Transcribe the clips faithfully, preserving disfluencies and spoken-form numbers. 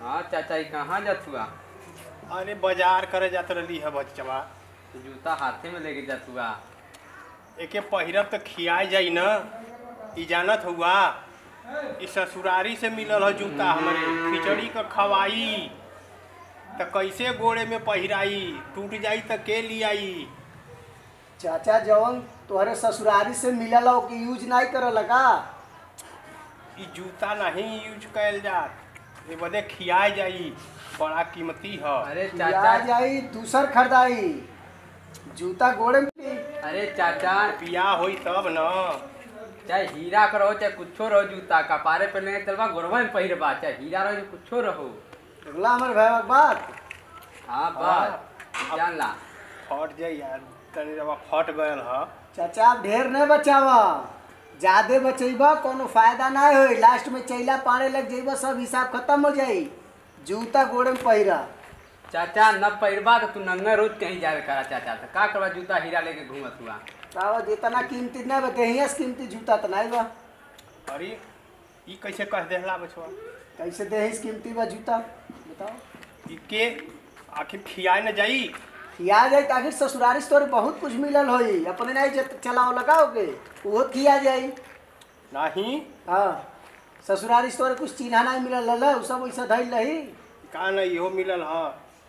हाँ चाचा ये कहाँ जात हुआ? अरे बाजार करे जात रही है बच्चवा। तो जूता हाथे में लेके जात हुआ। एके पहिरब तो खियाए जाई न। ई जानत हुआ ई ससुरारी से मिलल है जूता हमरे, खिचड़ी का खवाई तो कैसे गोड़े में पहिराई, टूट जाई तो के लियाई। चाचा जवन तोहरे ससुरारी से मिलल हो कि यूज नहीं करे लगा। ई जूता नहीं यूज कैल जात, ये बदे खियाए जाई, बड़ा कीमती है। अरे चाचा चाचा जाई दूसर खरीदाई, जूता गोड़े में पी। अरे चाचा बियाह होई तब न। चाहे हीरा का रहो चाहे कुछो रहो, जूता कपारे पे लेके चलबा गोरबा में पहिरबा, चाहे हीरा रहो चाहे कुछो रहो। अगला हमारे भाई बात। हाँ बात जान ला। फट जाई यार, तनी रवा फट गयल ह। चाचा आप ढेर नहीं बचावा, ज्यादा बचेबा कोनो फायदा नहीं होई, लास्ट में चैला पाने लग जाइबा, सब हिसाब खत्म हो जाई। जूता गोड़े में पहिरा। चाचा न पहिरबा तो तू नंगा रोज कहीं जावे करा चाचा, तो का करबा जूता हीरा लेके घूमत हुआ। तावा जितना कीमती नहीं बते हियां से कीमती जूता तो नहीं बा। अरे ई कैसे कह देहला बचवा? कैसे दे हिस कीमती बा जूता बताओ। ई के आखिर खियाए न जाई। खिया जाए आखिर ससुरारी से तोरे बहुत कुछ मिलल होई, अपने नहीं जत चलाओ लगाओगे वो खिया जाई। नहीं हाँ ससुरारी से तोरे कुछ चिन्हा नहीं मिलल लल, उ सब वैसा धइल रही। का न इहो मिलल ह।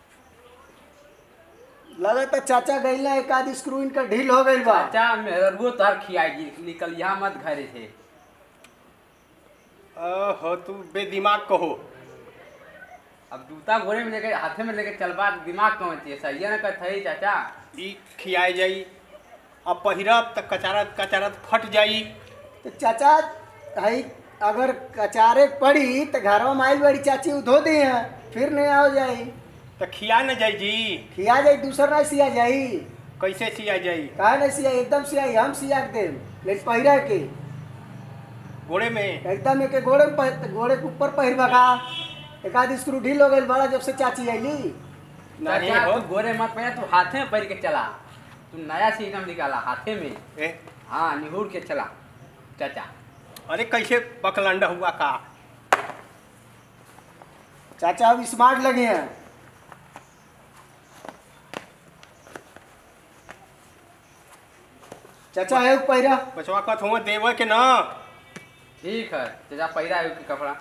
लगता चाचा गइल ना एक आध स्क्रू इनका ढील हो गइल बा। चाचा मेहरबो तार खियाएगी, निकल यहाँ मत घरे से। हो तू बेदिमाग कहो। अब जूता घोड़े में लेके हाथे में लेके चलबा तो दिमाग कौन चाहिए, सही है ना कहत है चाचा। ई खियाए जाई, अब पहिरब तो कचारत कचारत फट जाई। तो चाचा हई अगर कचारे पड़ी तो घर में आइल बड़ी चाची उ धो दी है, फिर नहीं आओ जाई। तो खिया न जाई जी। खिया जाई दूसर नहीं सिया जाई। कैसे सिया जाई? काहे नहीं सिया, एकदम सिया हम सिया के देम, लेकिन पहिरा के गोड़े में एकदम एक गोड़े में पह- गोड़े के ऊपर पहिरबा का। एक आध स्क्रू ढील हो गई बड़ा जब से चाची आईली। नहीं चाचा हो। तू गोरे मत पहना, तू हाथे में पहिर के चला, तू नया सिस्टम निकाला हाथे में। ए? हाँ निहुर के चला चाचा। अरे कैसे बकलंडा हुआ का? चाचा अब स्मार्ट लगे हैं। चाचा है पहिरा। बचवा कथ हुआ देवे के न। ठीक है चाचा पहिरा है उसकी कपड़ा।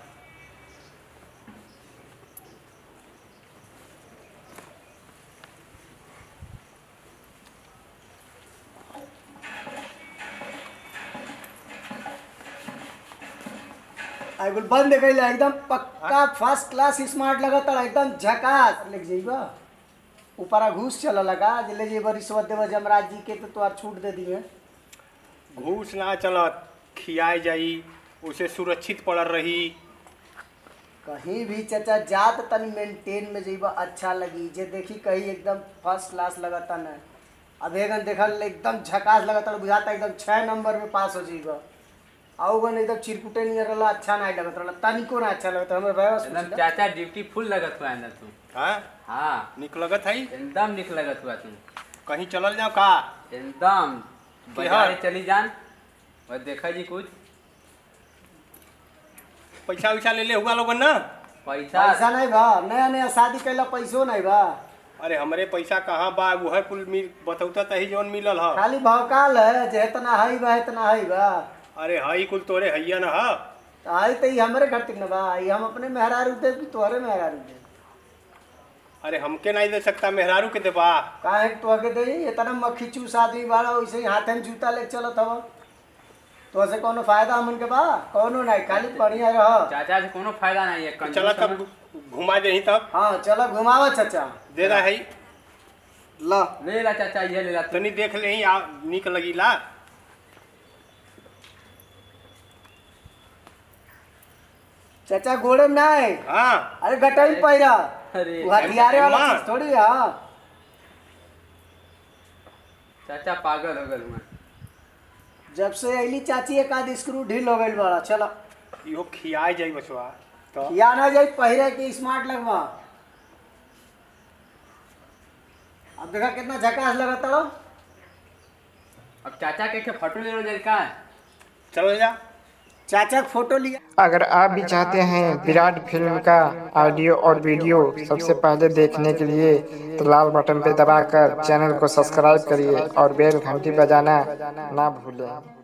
आई बोल बंद गई एकदम पक्का फर्स्ट क्लास स्मार्ट लगा था, एकदम झकास लेके जाइबा। ऊपर घूस चला लगा ले जेबा रिश्वत देवा जमराज जी के तो तोर छूट दे दिए। घूस ना चलत, खियाए जाई, उसे सुरक्षित पड़ रही। कहीं भी चाचा जात तनी मेंटेन में जाइबा अच्छा लगी, जे देखी कहीं एकदम फर्स्ट क्लास लगता न। अब एगन देखल एकदम झकास लगता, बुझाता एकदम छः नंबर में पास हो जाइबा। आउगन एकदम चिरकुटे नहीं रहला, अच्छा नहीं लगत रहला, तनिको ना अच्छा लगत हमें बस। एकदम चाचा ड्यूटी फुल लगत हुआ अंदर तू। हाँ हाँ निक लगत है। एकदम निक लगत हुआ तू। कहीं चलल जाओ का? एकदम केहर? बाजारे चली जान और देखा जी कुछ पैसा वैसा ले ले हुआ लोगन ना। पैसा। पैसा नहीं बा, नया नया शादी कैला पैसो नहीं बा। अरे हमरे पैसा कहाँ बा, वह कुल मिल बतौता तही जौन मिलल ह। खाली भौकाल है जे इतना हई बा इतना हई बा। अरे हई कुल तोरे हैया न ह। तो आई तो ई हमरे घर न बा, ई हम अपने मेहरारू दे कि तोहरे मेहरारू दे। अरे हमके नहीं दे सकता, मेहरारू के देबा। काहे के तोहके दे, इतना मक्खी चूस आदमी बाड़ा, वैसे ही हाथे में जूता लेके चलत हवा। तो से कोनो फायदा हमन के बा? कोनो नहीं, खाली बढ़िया रह। चाचा से कोनो फायदा नहीं है। कंजूस चला तब समझ- घुमा दे तब। हाँ चलो घुमावा चाचा। दे रहा है ला ले ला चाचा ये ले ला तू। तनी देख ले आ निक लगी ला। चाचा गोड़े में नहीं, हाँ अरे गटई पैरा। अरे वो हथियारे वाला मार। चीज थोड़ी। हाँ चाचा पागल हो गल मैं। जब से अली चाची एक आध स्क्रू ढील हो गई बड़ा। चलो इहो खियाए जाई बचवा तो। या ना जाई पहिरे के स्मार्ट लगवा। अब देखा कितना झकास लगता हो। अब चाचा के के फोटो ले लो जल का। चल जा। चाचा का फोटो लिया। अगर आप भी चाहते हैं विराट फिल्म का ऑडियो और वीडियो सबसे पहले देखने के लिए तो लाल बटन पर दबाकर चैनल को सब्सक्राइब करिए और बेल घंटी बजाना ना भूलें।